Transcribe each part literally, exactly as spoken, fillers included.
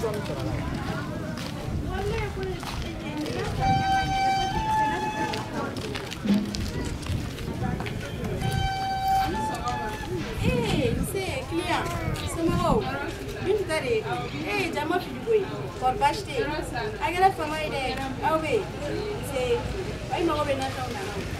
Eh, c'est client. C'est marrant. Une tarée. Eh, jamais plus de pour acheter. Avec la famille de. Ah oui. C'est. Ah, il m'a remis dans la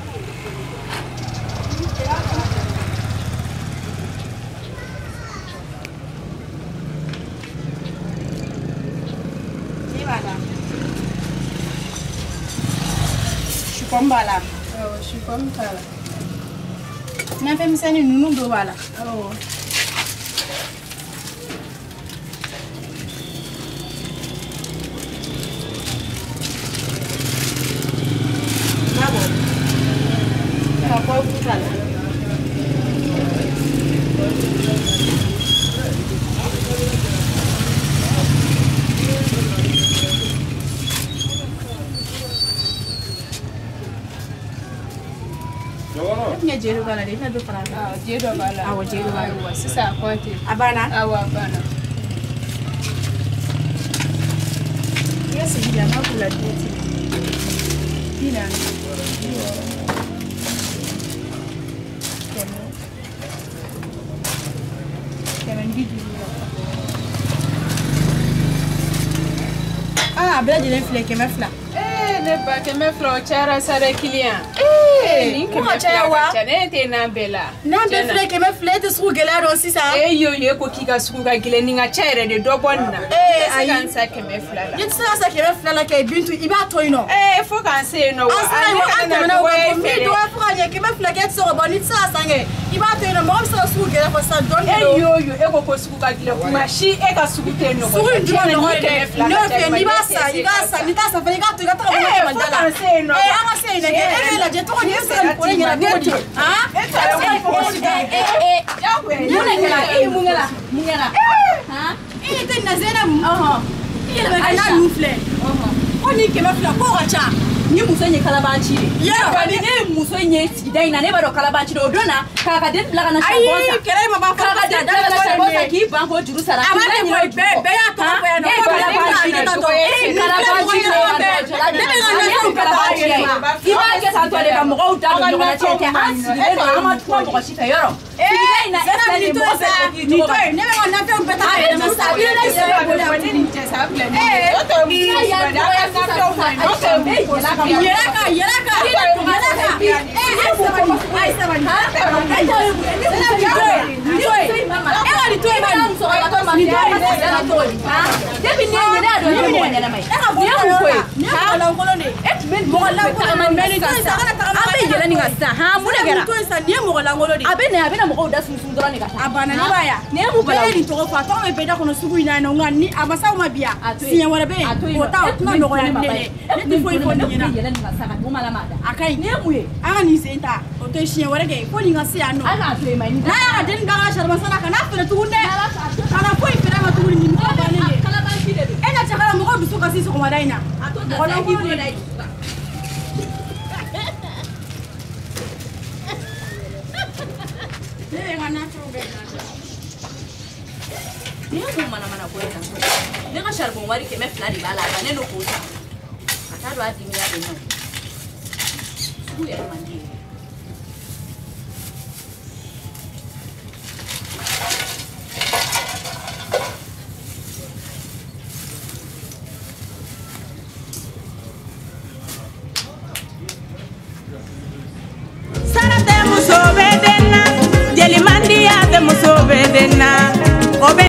je suis comme Bala. Oh, je suis comme ça. N'a fait misani nous do Bala. Oh. Bravo. Ça va vous ça. Nya jero bala de na do fara. Ah, jero bala. Ah, jero bala. Wa sisa kwante. Abana? Ah, wa abana. Yes, il y a ma pour la tête. Dina. Kemen bidu. Ah, bla de l'inflé que me fla. Eh, ne pas que me flo chara sare client. Eh, Ko cha wa. Chane te na bela. Na be fle que me fle te su gelaro sisa. Eh yo yo ko kika su ga gile ninga chere de dobonna. Eh, ayi. Kan sa ke me fla la. Yet sa sa que me fla la que bintu iba toino. Eh, fo kan se no wa. Asa yo anta na wa ko mi do afra ye que me fla que so bonit sa sange. Iba toino mo sa su gelaro ko sa don. Eh yo yo e ko ko su ga gile kuma shi e ka su te no. Su ndo no ke. No fe ni ba sa, ni ba sa, ni ta sa fa ni ga to ga to mo mandala. Eh, anga se ne e la je to ni sa ko ni na bodi. Ah? Eh, eh, eh. Mungela, eh, mungela, mungela. Ha? Eh, te na zena. Aha. Eh, ba na nufle. Aha. Oni ke ma fla ko gacha. Ni musonye kalabanchi. Yeah, ba ni musonye tidai na ne ba do kalabanchi do dona ka ka den blaga na shabonsa. Ai, kele ma ba ka ka den blaga na shabonsa ki banko juru sara. Aba ni mo be be ya to ko ya no ko kalabanchi na to. Eh, kalabanchi na to. Debe na na kalabanchi. Iba ke sa to le ba mo ko ta do na chete ansi le no ma to mo ko shifa yoro. Eh, na esa ni to sa. Ni to ne be na fe un peta na ma sa. Ni se ba bo ni ni te sa ble. Eh, to mi ya ya ya sa to ma. Okay, Yeraka, yeraka, yeraka. Eh, ai sabani. Ai sabani. Ni toi, mama. Ela ni toi mama. So ela toi mama. Ni toi ela toi. Ha? Debi ni ni da do ni mo nyana mai. Ela bo ko ko. Ha? La ngolo ne. Et men mo la ko man men ga sa. Abe yela ni ga sa. Ha, mu ne gara. Toi sa ni mo la ngolo de. Abe ne abe na mo ko da sun sun dora ni ga. Abana ni baya. Ne mo bala ni to ko fa to me be da ko no sugu ina no ngani abasa ma bia. Sinya wala be. Ko ta no no ko ya ne. Ne fo ifo ni na. Akai ne muye aga ni senta o to shie wore ke ko ni ngasi ano aga to e mai ni na den ga sharma sana kana fere tunde kana ko ifere ma tuli ni ko bane ne kala ban fide ena chakala mo ko dusuka sisi ko madaina ko na ki ko dai ne ngana trobe ne ko mana mana ko eta ne ga sharbo wari ke me flari bala ba ne no ko ta ata do ati mi ya de no ya mandi Sara temos obedena, jeli mandi ya temos obedena.